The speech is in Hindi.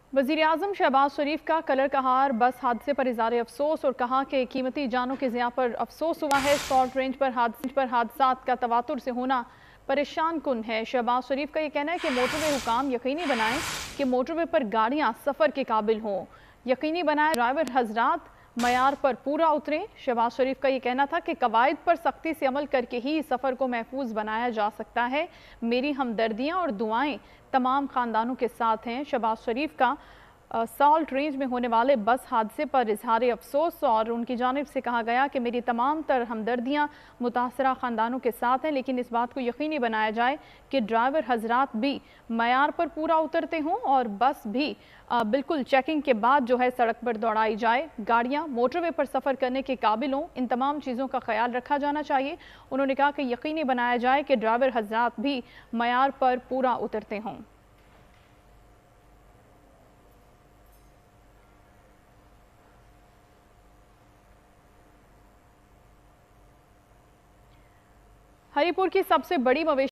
वज़ीर-ए-आज़म शहबाज शरीफ का कलर कहार बस हादसे पर इज़हार अफसोस और कहा कि कीमती जानों के ज़िया पर अफसोस हुआ है। सॉल्ट रेंज पर हादसात का तवातुर से होना परेशान कुन है। शहबाज शरीफ का ये कहना है कि मोटरवे हुकाम यकीनी बनाएं कि मोटरवे पर गाड़ियाँ सफ़र के काबिल हों। यकीनी बनाएं ड्राइवर हजरात मयार पर पूरा उतरें। शहबाज शरीफ का ये कहना था कि कवायद पर सख्ती से अमल करके ही सफ़र को महफूज बनाया जा सकता है। मेरी हमदर्दियाँ और दुआएं तमाम ख़ानदानों के साथ हैं। शहबाज शरीफ का सॉल्ट रेंज में होने वाले बस हादसे पर इजहार अफसोस और उनकी जानिब से कहा गया कि मेरी तमाम तर हमदर्दियाँ मुतासरा ख़ानदानों के साथ हैं, लेकिन इस बात को यकीनी बनाया जाए कि ड्राइवर हजरात भी मयार पर पूरा उतरते हों और बस भी बिल्कुल चेकिंग के बाद जो है सड़क पर दौड़ाई जाए। गाड़ियाँ मोटरवे पर सफ़र करने के काबिल हों, इन तमाम चीज़ों का ख्याल रखा जाना चाहिए। उन्होंने कहा कि यकीनी बनाया जाए कि ड्राइवर हजरात भी मयार पर पूरा उतरते हों। हरीपुर की सबसे बड़ी मवेशी